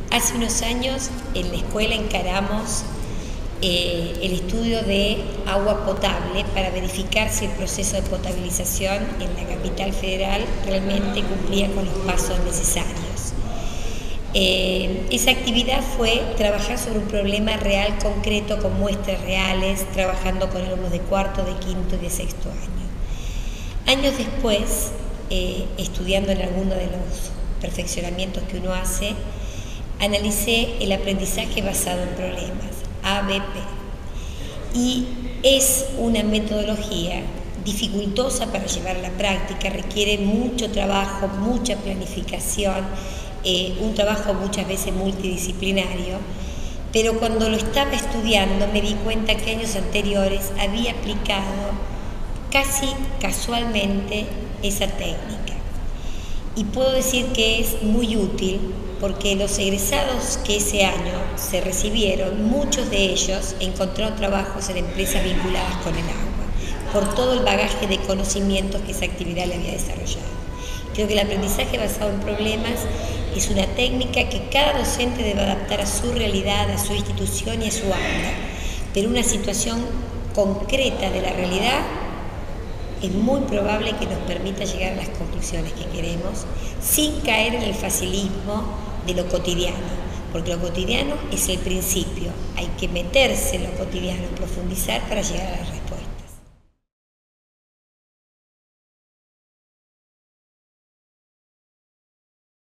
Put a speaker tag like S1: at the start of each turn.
S1: Hace unos años en la escuela encaramos el estudio de agua potable para verificar si el proceso de potabilización en la capital federal realmente cumplía con los pasos necesarios. Esa actividad fue trabajar sobre un problema real, concreto, con muestras reales, trabajando con alumnos de cuarto, de quinto y de sexto año. Años después, estudiando en alguno de los perfeccionamientos que uno hace, analicé el aprendizaje basado en problemas, ABP, y es una metodología dificultosa para llevar a la práctica, requiere mucho trabajo, mucha planificación, un trabajo muchas veces multidisciplinario, pero cuando lo estaba estudiando me di cuenta que años anteriores había aplicado casi casualmente esa técnica. Y puedo decir que es muy útil porque los egresados que ese año se recibieron, muchos de ellos encontraron trabajos en empresas vinculadas con el agua, por todo el bagaje de conocimientos que esa actividad le había desarrollado. Creo que el aprendizaje basado en problemas es una técnica que cada docente debe adaptar a su realidad, a su institución y a su aula, pero una situación concreta de la realidad es muy probable que nos permita llegar a las conclusiones que queremos sin caer en el facilismo de lo cotidiano, porque lo cotidiano es el principio, hay que meterse en lo cotidiano, profundizar para llegar a la respuesta.